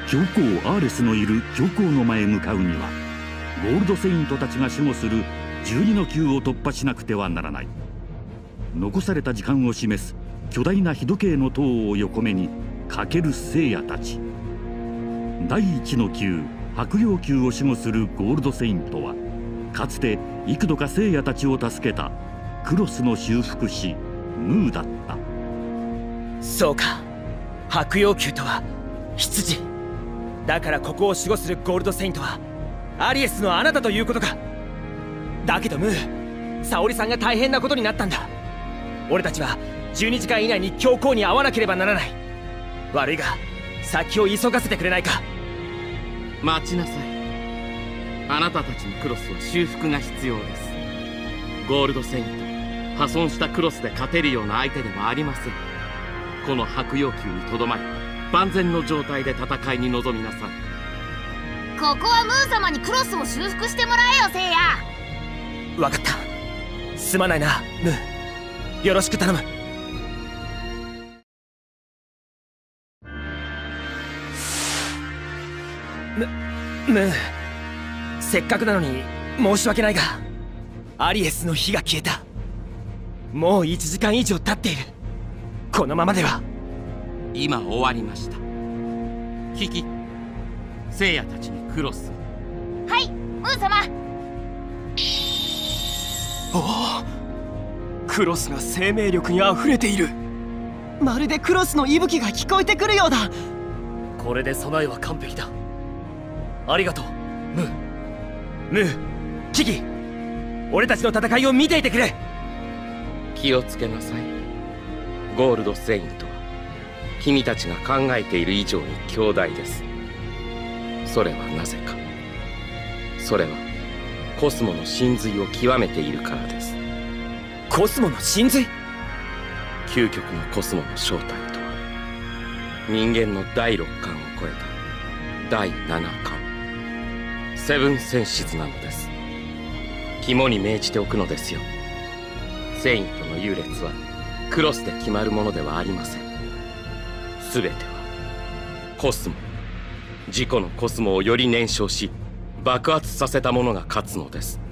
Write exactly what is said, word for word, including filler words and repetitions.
教皇アーレスのいる教皇の前へ向かうにはゴールドセイントたちが守護するじゅうにの級を突破しなくてはならない。残された時間を示す巨大な日時計の塔を横目に駆ける聖夜たち。だいいちの級白陽級を守護するゴールドセイントはかつて幾度か聖夜たちを助けたクロスの修復師ムーだった。 そうか、白陽級とは羊だから、ここを守護するゴールドセイントはアリエスのあなたということか。だけどムー、沙織さんが大変なことになったんだ。俺たちはじゅうにじかん以内に教皇に会わなければならない。悪いが先を急がせてくれないか。 待ちなさい。あなたたちのクロスは修復が必要です。ゴールドセイント、破損したクロスで勝てるような相手ではありません。この白陽級にとどまり万全の状態で戦いに臨みなさい。 ここはムー様にクロスを修復してもらえよ、聖夜。 分かった、すまないなムー、よろしく頼む。ムムー、せっかくなのに申し訳ないがアリエスの火が消えた。もういちじかん以上経っている。このままでは。 今終わりました。キキ、聖夜たちにクロス。 はい、ムー様。 おお、クロスが生命力にあふれている。まるでクロスの息吹が聞こえてくるようだ。 これで備えは完璧だ。ありがとうムー。 ムー、キキ、俺たちの戦いを見ていてくれ。 気をつけなさい。ゴールドセイントは君たちが考えている以上に強大です。それはなぜか。それはコスモの神髄を極めているからです。 コスモの神髄？ 究極のコスモの正体とは、人間のだいろっかんを超えただいななかん、セブンセンシズなのです。肝に銘じておくのですよ。セイントの優劣はクロスで決まるものではありません。全てはコスモ、自己のコスモをより燃焼し爆発させたものが勝つのです。